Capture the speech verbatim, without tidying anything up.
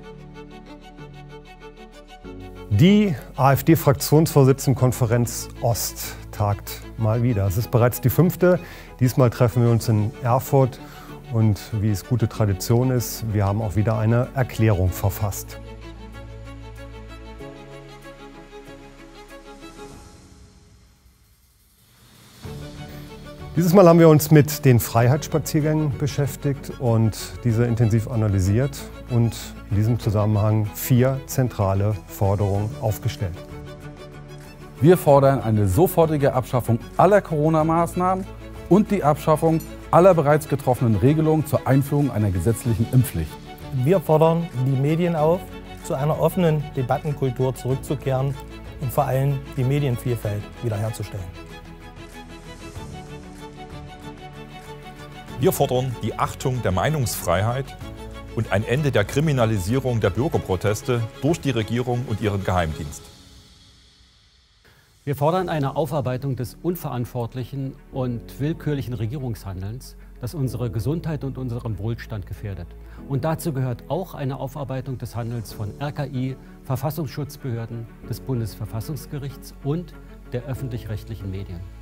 Die AfD-Fraktionsvorsitzendenkonferenz Ost tagt mal wieder. Es ist bereits die fünfte. Diesmal treffen wir uns in Erfurt und wie es gute Tradition ist, wir haben auch wieder eine Erklärung verfasst. Dieses Mal haben wir uns mit den Freiheitsspaziergängen beschäftigt und diese intensiv analysiert und in diesem Zusammenhang vier zentrale Forderungen aufgestellt. Wir fordern eine sofortige Abschaffung aller Corona-Maßnahmen und die Abschaffung aller bereits getroffenen Regelungen zur Einführung einer gesetzlichen Impfpflicht. Wir fordern die Medien auf, zu einer offenen Debattenkultur zurückzukehren und vor allem die Medienvielfalt wiederherzustellen. Wir fordern die Achtung der Meinungsfreiheit und ein Ende der Kriminalisierung der Bürgerproteste durch die Regierung und ihren Geheimdienst. Wir fordern eine Aufarbeitung des unverantwortlichen und willkürlichen Regierungshandelns, das unsere Gesundheit und unseren Wohlstand gefährdet. Und dazu gehört auch eine Aufarbeitung des Handelns von R K I, Verfassungsschutzbehörden, des Bundesverfassungsgerichts und der öffentlich-rechtlichen Medien.